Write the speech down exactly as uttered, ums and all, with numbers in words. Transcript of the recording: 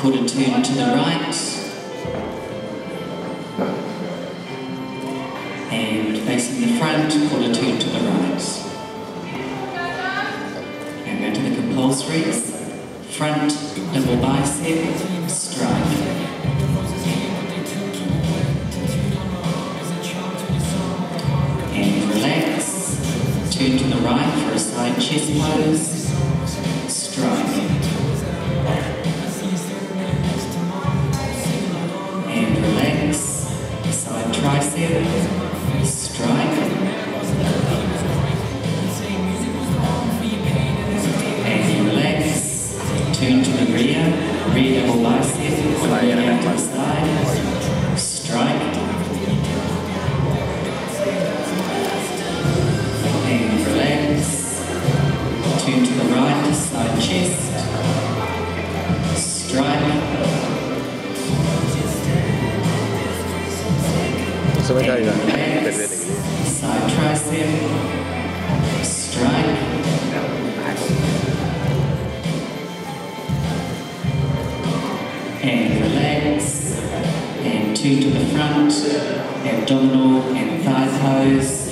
quarter turn to the right, and facing the front, quarter turn to the right. And go to the compulsories, front, double bicep, strike. And relax, turn to the right for a side chest pose, strike. And relax, side tricep, strike. And relax, turn to the rear, rear double bicep, pulling it out to the side, strike. And relax, turn to the right, side chest, strike. Sama kali lah. Side tricep, strike. And relax, and turn to the front, abdominal and thigh pose.